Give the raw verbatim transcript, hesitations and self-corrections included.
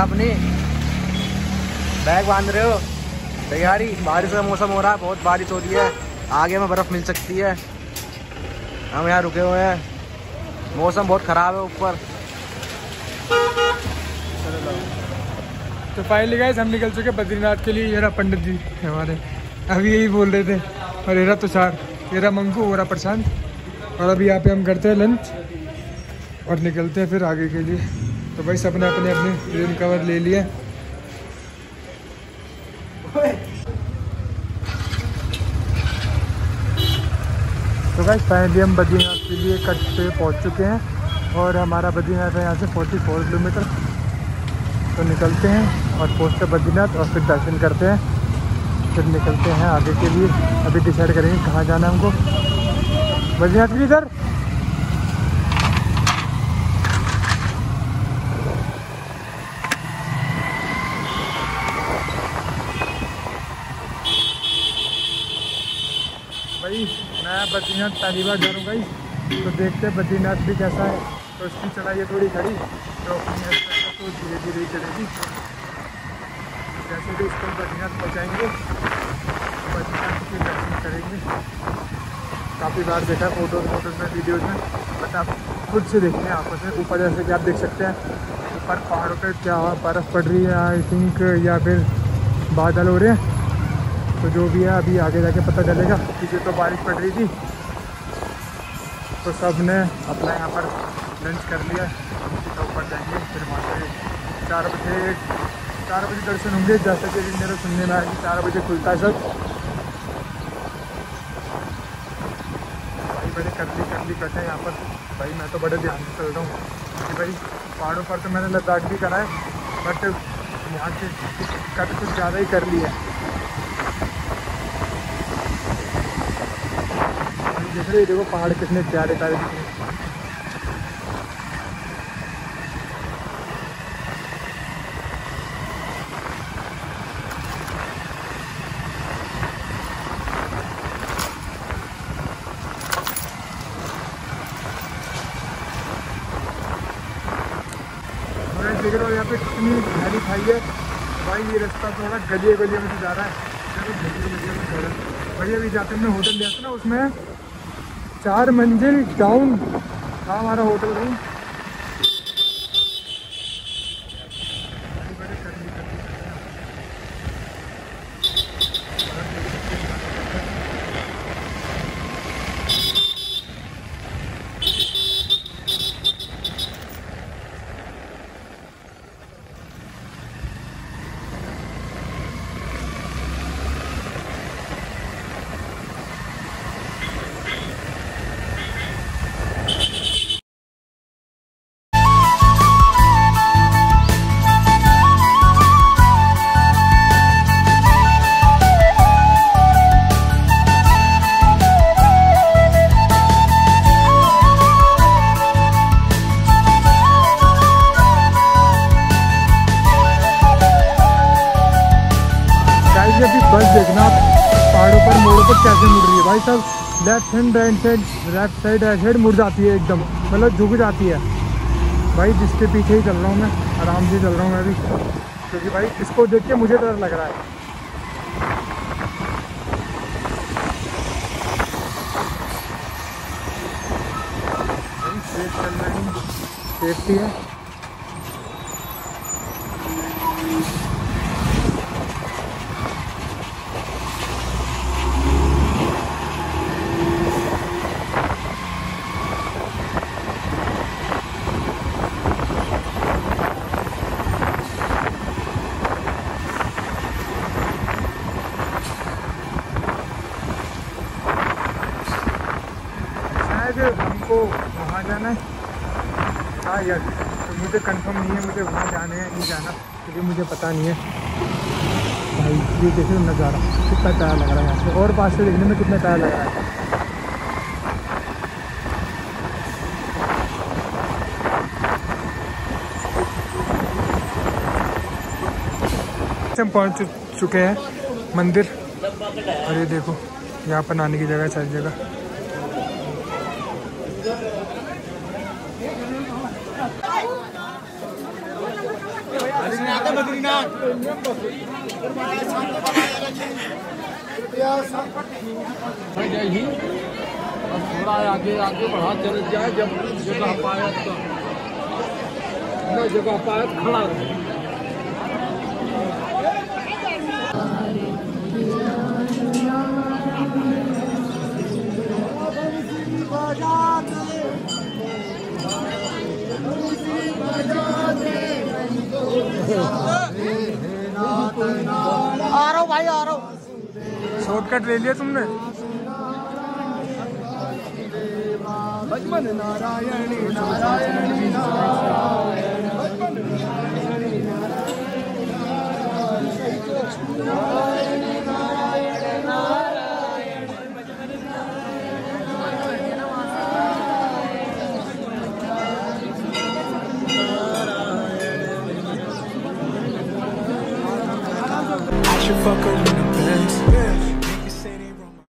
जगह अपनी। बैग बांध रहे हो? तैयारी? बारिश का मौसम हो रहा है, बहुत बारिश हो रही है, आगे में बर्फ़ मिल सकती है। हम यहाँ रुके हुए हैं, मौसम बहुत ख़राब है ऊपर। तो फाइनली गाइस हम निकल चुके बद्रीनाथ के लिए। ये रहा पंडित जी हमारे, अभी यही बोल रहे थे। और ये रहा तुषार, ये रहा मंकू, हो रहा प्रशांत। और अभी यहाँ पे हम करते हैं लंच और निकलते हैं फिर आगे के लिए। तो भाई सबने अपने अपने रेन कवर ले लिया। तो गाइस फाइनली हम बद्रीनाथ के लिए कट पे पहुँच चुके हैं और हमारा बद्रीनाथ है यहाँ से चौवालीस किलोमीटर। तो निकलते हैं और पहुँचते बद्रीनाथ और फिर दर्शन करते हैं, फिर निकलते हैं आगे के लिए। अभी डिसाइड करेंगे कहाँ जाना है हमको। बद्रीनाथ की इधर भाई मैं बद्रीनाथ पहली बार जा रहा हूँ भाई, तो देखते हैं बद्रीनाथ भी कैसा है। तो उसकी चढ़ाई है थोड़ी खड़ी, तो अपनी तो धीरे धीरे ही चलेगी। जैसे भी उसको बद्रीनाथ पहुँचाएंगे बद्रीनाथ के दर्शन करेंगे। काफ़ी बार देखा है फोटोज फोटोज में, वीडियोज़ में, बट आप खुद से देखते हैं आंखों से। ऊपर जैसे कि आप देख सकते हैं ऊपर पहाड़ों पे क्या बर्फ़ पड़ रही है आई थिंक, या फिर बादल हो रहे हैं। तो जो भी है अभी आगे जाके पता चलेगा। पीछे तो बारिश पड़ रही थी, तो सब ने अपना यहाँ पर लंच कर लिया। तो ऊपर जाएंगे फिर वहाँ से चार बजे चार बजे दर्शन होंगे, जैसे कि मेरे सुनने में आया कि चार बजे खुलता है सब। भाई बड़े करली करली कट है यहाँ पर भाई, मैं तो बड़े ध्यान से चल रहा हूँ कि भाई पहाड़ों पर तो मैंने लद्दाख भी करा है, बट यहाँ से कट कुछ ज़्यादा ही कर लिया है। देख रहे देखो पहाड़ कितने प्यारे प्यारे दिख रहे हैं। देख रहे हो यहाँ पे कितनी हरी खाई है भाई। ये रास्ता थोड़ा गलिए गलिए में से जा रहा है, भाई अभी जाते हमने होटल लिया था ना, उसमें चार मंजिल डाउन था हमारा होटल रूम। बस देखना पहाड़ों पर मोड़ों पर कैसे मुड़ रही है भाई साहब। Left hand right side left side right side मुड़ जाती है एकदम, मतलब झुक जाती है भाई। जिसके पीछे ही चल रहा हूँ मैं, आराम से चल रहा हूँ मैं भी, क्योंकि भाई इसको देख के मुझे डर लग रहा है। सेफ चल रही है, सेफ्टी है। हमको वहाँ जाना है, हाँ यार, तो मुझे कंफर्म नहीं है मुझे वहाँ जाना है नहीं जाना, क्योंकि मुझे पता नहीं है भाई। ये देखो नज़ारा कितना प्यारा लग रहा है यहाँ से, और पास से देखने में कितना प्यारा लग रहा है। हम पहुँच चुके हैं मंदिर, और ये देखो यहाँ पर नहाने की जगह है सारी जगह। यही और थोड़ा आगे आगे बढ़ा चल जाए, जब जगह पाया तो जगह पाया तो खड़ा रहे। आ रहा हूँ भाई, आ रहा हूँ। शॉर्टकट ले लिया तुमने। Narayani Narayani Narayan I should fuck her.